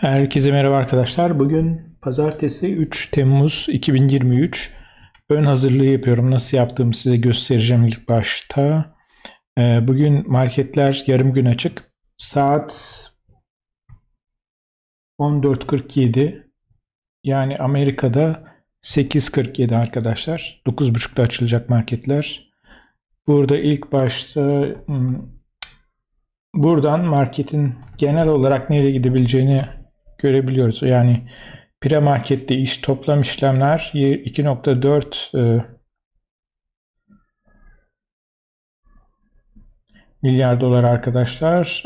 Herkese merhaba arkadaşlar. Bugün pazartesi 3 Temmuz 2023. Ön hazırlığı yapıyorum. Nasıl yaptığımı size göstereceğim ilk başta. Bugün marketler yarım gün açık. Saat 14.47. Yani Amerika'da 8.47 arkadaşlar. 9.30'da açılacak marketler. Burada ilk başta buradan marketin genel olarak nereye gidebileceğini görebiliyoruz. Yani pre-markette toplam işlemler 2.4 milyar dolar arkadaşlar.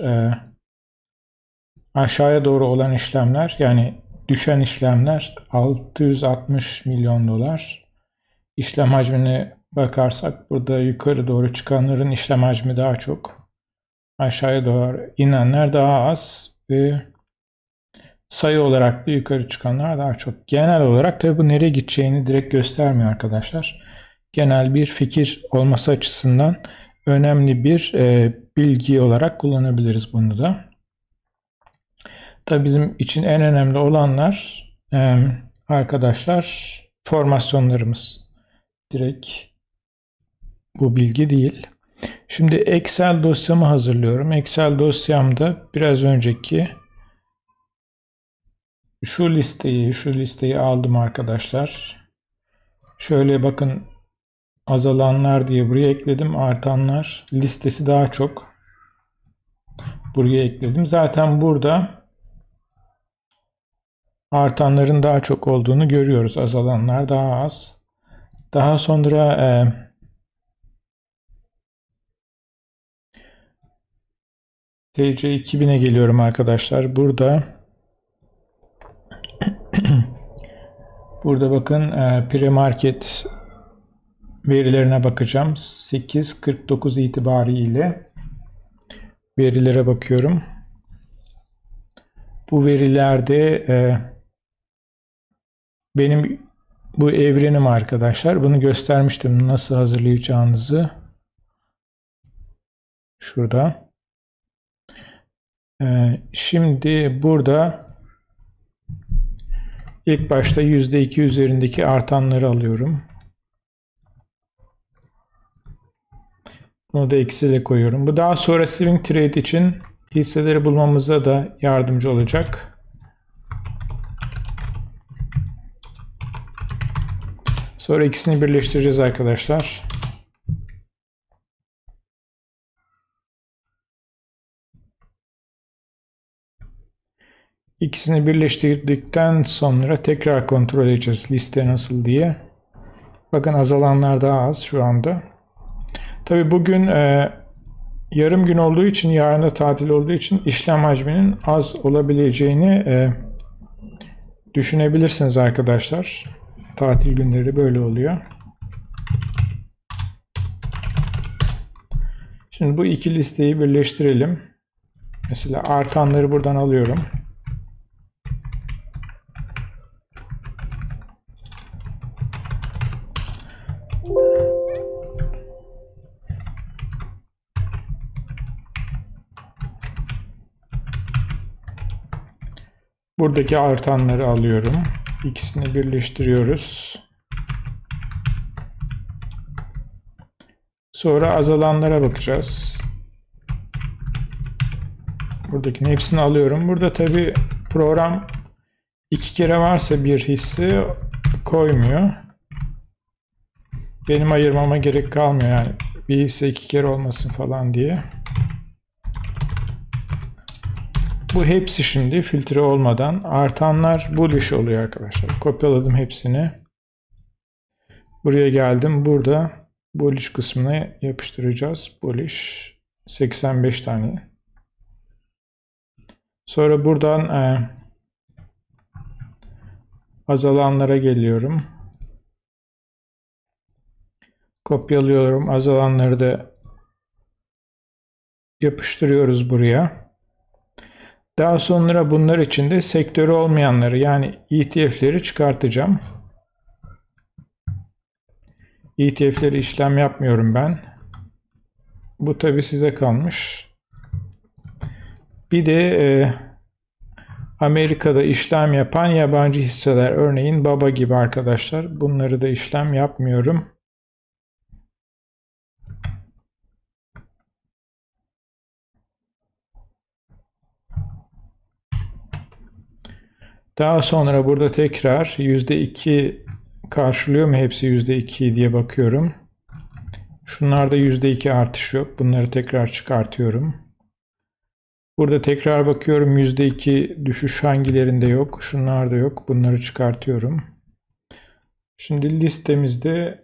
Aşağıya doğru olan işlemler, yani düşen işlemler 660 milyon dolar. İşlem hacmine bakarsak burada yukarı doğru çıkanların işlem hacmi daha çok. Aşağıya doğru inenler daha az ve sayı olarak da yukarı çıkanlar daha çok. Genel olarak tabi bu nereye gideceğini direkt göstermiyor arkadaşlar. Genel bir fikir olması açısından önemli bir bilgi olarak kullanabiliriz bunu da. Tabi bizim için en önemli olanlar arkadaşlar formasyonlarımız. Direkt bu bilgi değil. Şimdi Excel dosyamı hazırlıyorum. Excel dosyamda biraz önceki şu listeyi aldım arkadaşlar. Şöyle bakın, azalanlar diye buraya ekledim. Artanlar listesi daha çok. Buraya ekledim. Zaten burada artanların daha çok olduğunu görüyoruz. Azalanlar daha az. Daha sonra TC 2000'e geliyorum arkadaşlar. Burada bakın pre-market verilerine bakacağım. 8.49 itibariyle verilere bakıyorum. Bu verilerde benim bu evrenim arkadaşlar. Bunu göstermiştim nasıl hazırlayacağınızı. Şurada. Şimdi burada ilk başta %2 üzerindeki artanları alıyorum. Bunu da eksiyle koyuyorum. Bu daha sonra swing trade için hisseleri bulmamıza da yardımcı olacak. Sonra ikisini birleştireceğiz arkadaşlar. İkisini birleştirdikten sonra tekrar kontrol edeceğiz liste nasıl diye. Bakın azalanlar daha az şu anda. Tabi bugün yarım gün olduğu için, yarın da tatil olduğu için işlem hacminin az olabileceğini düşünebilirsiniz arkadaşlar. Tatil günleri böyle oluyor. Şimdi bu iki listeyi birleştirelim. Mesela artanları buradan alıyorum. Buradaki artanları alıyorum. İkisini birleştiriyoruz. Sonra azalanlara bakacağız. Buradakinin hepsini alıyorum. Burada tabi program iki kere varsa bir hisse koymuyor. Benim ayırmama gerek kalmıyor, yani bir hisse iki kere olmasın falan diye. Bu hepsi şimdi filtre olmadan, artanlar bullish oluyor arkadaşlar. Kopyaladım hepsini. Buraya geldim. Burada bullish kısmına yapıştıracağız. Bullish 85 tane. Sonra buradan azalanlara geliyorum. Kopyalıyorum. Azalanları da yapıştırıyoruz buraya. Daha sonra bunlar için de sektörü olmayanları, yani ETF'leri çıkartacağım. ETF'leri işlem yapmıyorum ben. Bu tabi size kalmış. Bir de Amerika'da işlem yapan yabancı hisseler, örneğin BABA gibi arkadaşlar. Bunları da işlem yapmıyorum. Daha sonra burada tekrar %2 karşılıyor mu, hepsi %2 diye bakıyorum. Şunlarda %2 artış yok. Bunları tekrar çıkartıyorum. Burada tekrar bakıyorum, %2 düşüş hangilerinde yok. Şunlarda yok. Bunları çıkartıyorum. Şimdi listemizde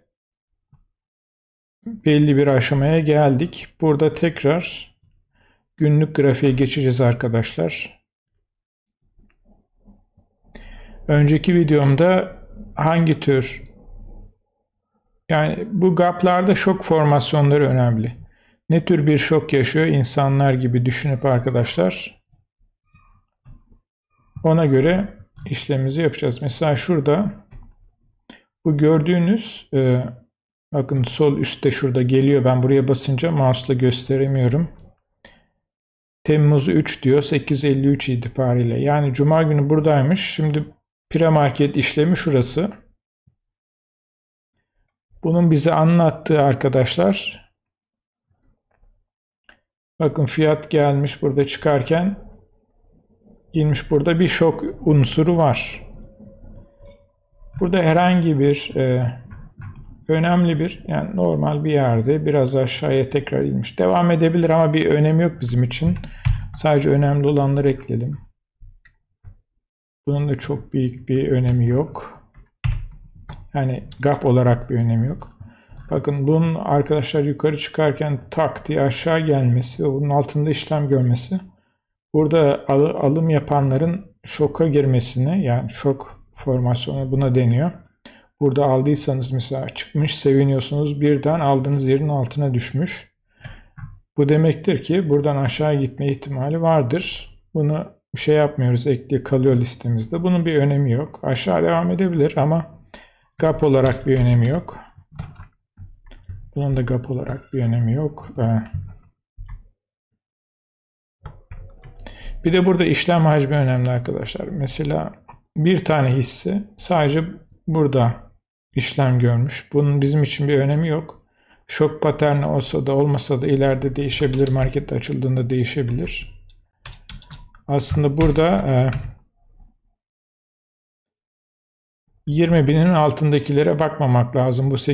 belli bir aşamaya geldik. Burada tekrar günlük grafiğe geçeceğiz arkadaşlar. Önceki videomda hangi tür, yani bu gaplarda şok formasyonları önemli. Ne tür bir şok yaşıyor insanlar gibi düşünüp arkadaşlar, ona göre işlemimizi yapacağız. Mesela şurada bu gördüğünüz bakın sol üstte şurada geliyor. Ben buraya basınca mouse'la gösteremiyorum. Temmuz 3 diyor, 8.53 itibariyle. Yani Cuma günü buradaymış. Şimdi pre-market işlemi şurası. Bunun bize anlattığı arkadaşlar, bakın fiyat gelmiş burada çıkarken inmiş, burada bir şok unsuru var. Burada herhangi bir önemli bir, yani normal bir yerde biraz aşağıya tekrar inmiş. Devam edebilir ama bir önemi yok bizim için. Sadece önemli olanları ekleyelim. Bunun da çok büyük bir önemi yok. Yani gap olarak bir önemi yok. Bakın bunun arkadaşlar yukarı çıkarken tak diye aşağı gelmesi ve bunun altında işlem görmesi, burada alım yapanların şoka girmesini, yani şok formasyonu buna deniyor. Burada aldıysanız mesela çıkmış, seviniyorsunuz, birden aldığınız yerin altına düşmüş. Bu demektir ki buradan aşağı gitme ihtimali vardır. Bunu bir şey yapmıyoruz, ekli kalıyor listemizde. Bunun bir önemi yok. Aşağı devam edebilir ama gap olarak bir önemi yok. Bunun da gap olarak bir önemi yok. Bir de burada işlem hacmi önemli arkadaşlar. Mesela bir tane hisse sadece burada işlem görmüş. Bunun bizim için bir önemi yok. Şok paterni olsa da olmasa da ileride değişebilir. Markette açıldığında değişebilir. Aslında burada 20.000'in altındakilere bakmamak lazım. Bu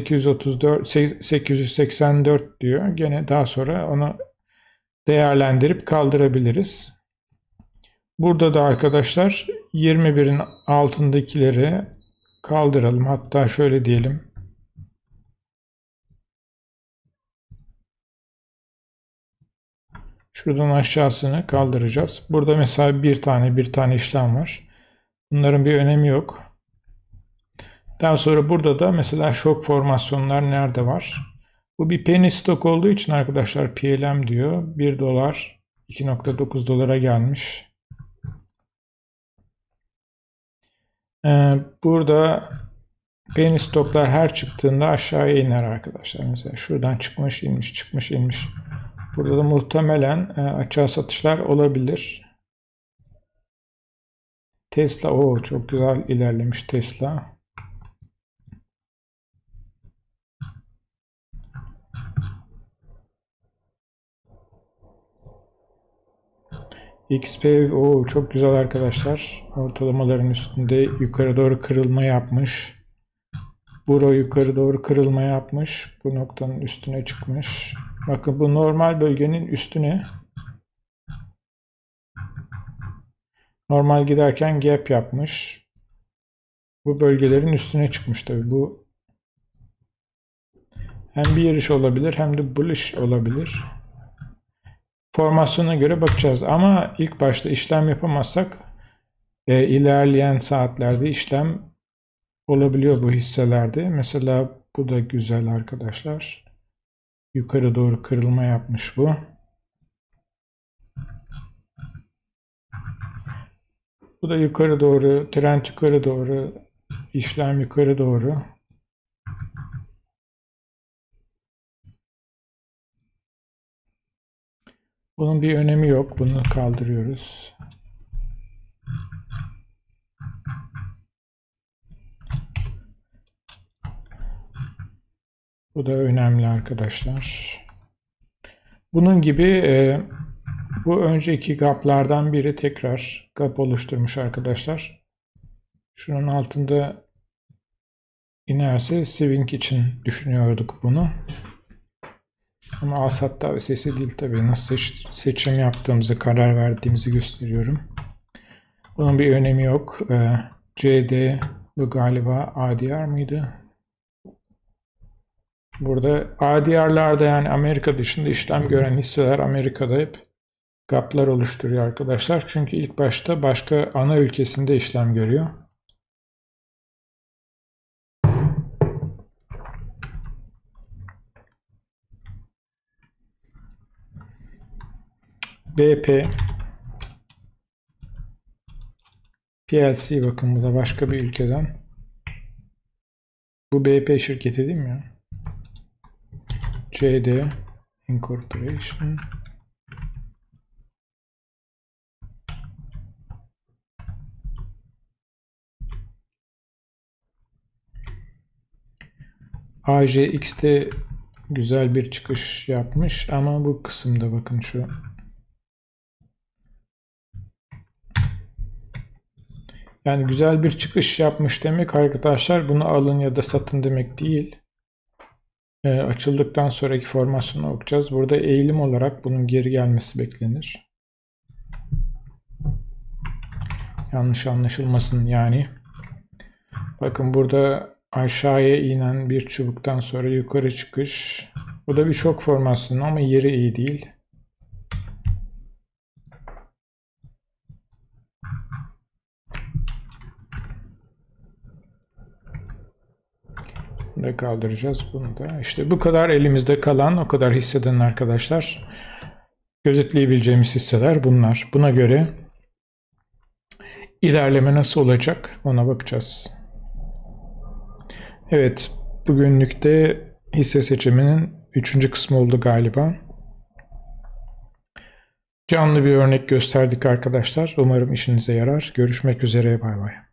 884 diyor. Gene daha sonra onu değerlendirip kaldırabiliriz. Burada da arkadaşlar 21'in altındakileri kaldıralım. Hatta şöyle diyelim. Şuradan aşağısını kaldıracağız. Burada mesela bir tane işlem var. Bunların bir önemi yok. Daha sonra burada da mesela şok formasyonlar nerede var? Bu bir penny stock olduğu için arkadaşlar PLM diyor. 1 dolar 2.9 dolara gelmiş. Burada penny stocklar her çıktığında aşağıya iner arkadaşlar. Mesela şuradan çıkmış inmiş, çıkmış inmiş. Burada da muhtemelen açığa satışlar olabilir. Tesla, çok güzel ilerlemiş Tesla. XP çok güzel arkadaşlar. Ortalamaların üstünde yukarı doğru kırılma yapmış. Buro yukarı doğru kırılma yapmış. Bu noktanın üstüne çıkmış. Bakın bu normal bölgenin üstüne. Normal giderken gap yapmış. Bu bölgelerin üstüne çıkmış tabi. Bu hem bearish olabilir hem de bullish olabilir. Formasyona göre bakacağız ama ilk başta işlem yapamazsak ilerleyen saatlerde işlem olabiliyor bu hisselerde. Mesela bu da güzel arkadaşlar. Yukarı doğru kırılma yapmış bu. Bu da yukarı doğru, trend yukarı doğru, işlem yukarı doğru. Bunun bir önemi yok. Bunu kaldırıyoruz. Bu da önemli arkadaşlar. Bunun gibi bu önceki gaplardan biri tekrar gap oluşturmuş arkadaşlar. Şunun altında inerse swing için düşünüyorduk bunu. Ama al-sat tavsiyesi değil tabii. Nasıl seçim yaptığımızı, karar verdiğimizi gösteriyorum. Bunun bir önemi yok. CD bu galiba ADR mıydı? Burada ADR'larda yani Amerika dışında işlem gören hisseler Amerika'da hep gaplar oluşturuyor arkadaşlar. Çünkü ilk başta başka ana ülkesinde işlem görüyor. BP PLC, bakın bu da başka bir ülkeden. Bu BP şirketi değil mi ya? CD Incorporation. AJX'te güzel bir çıkış yapmış ama bu kısımda bakın şu. Yani güzel bir çıkış yapmış demek arkadaşlar, bunu alın ya da satın demek değil. Açıldıktan sonraki formasyonu okuyacağız. Burada eğilim olarak bunun geri gelmesi beklenir. Yanlış anlaşılmasın yani. Bakın burada aşağıya inen bir çubuktan sonra yukarı çıkış. Bu da bir şok formasyonu ama yeri iyi değil. Bunu da kaldıracağız. Bunu da. İşte bu kadar elimizde kalan, o kadar hisseden arkadaşlar. Gözetleyebileceğimiz hisseler bunlar. Buna göre ilerleme nasıl olacak ona bakacağız. Evet, bugünlük de hisse seçiminin 3. kısmı oldu galiba. Canlı bir örnek gösterdik arkadaşlar. Umarım işinize yarar. Görüşmek üzere. Bay bay.